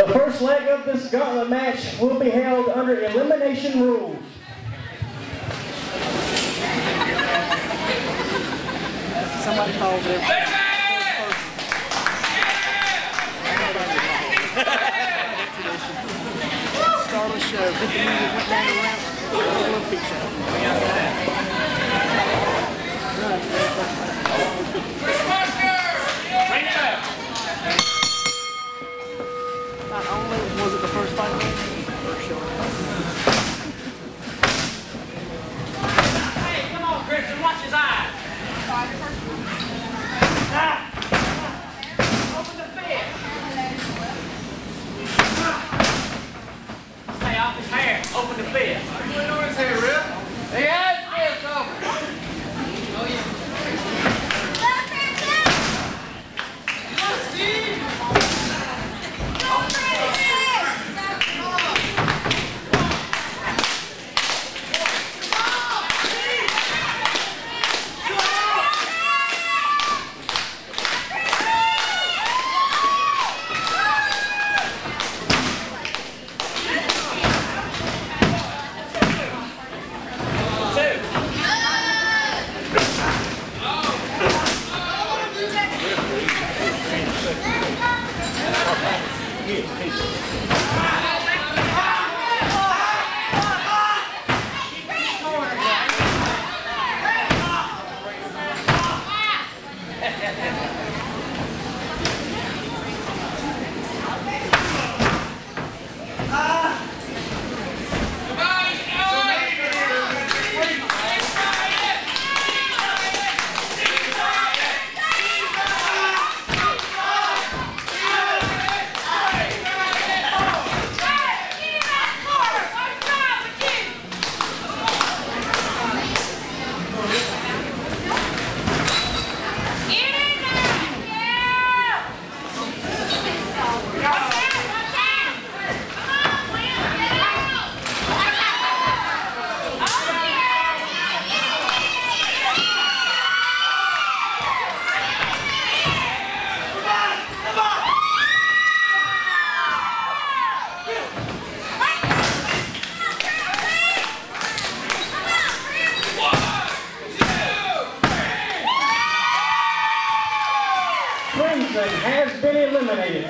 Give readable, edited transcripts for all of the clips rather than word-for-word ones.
The first leg of this gauntlet match will be held under elimination rules. Somebody called it. Start the show. Hit the music, went down the ramp, a little picture. Not only was it the first fight, first show. Hey, come on, Christian, watch his eyes. Open the fist. Stay off his hair. Open the fist. What's going on his hair, Rip? He has fist open. Oh, yeah. Come on, Steve. Has been eliminated.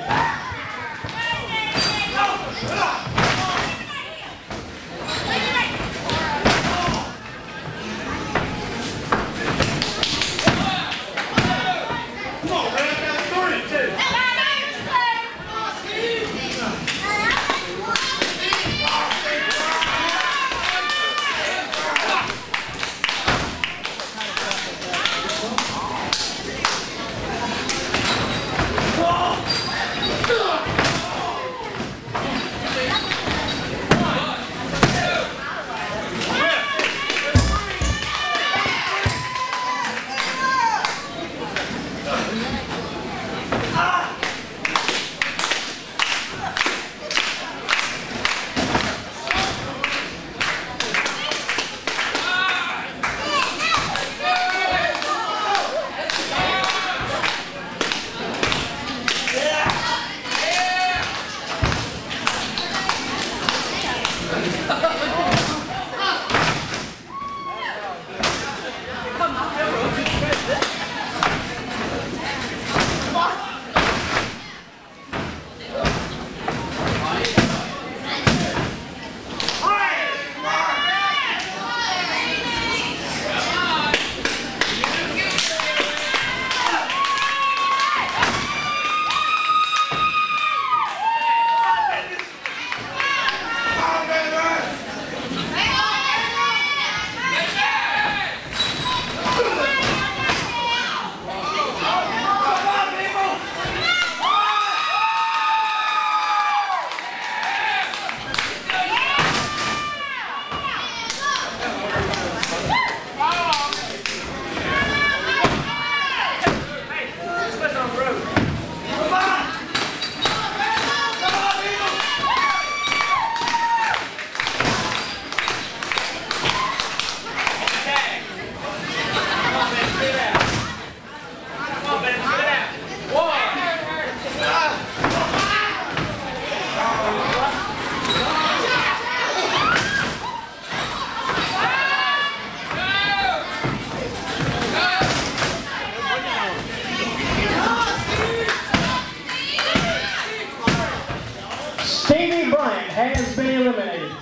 has been eliminated.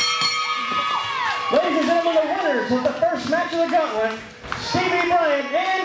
Ladies and gentlemen, the winners of the first match of the Gauntlet, Stevie Bryant and